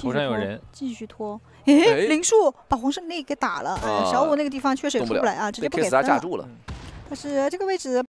头上有人， 继续拖。哎，林树把黄胜利给打了，小五那个地方确实也出不来啊，直接不给分了。 架住了。 但是这个位置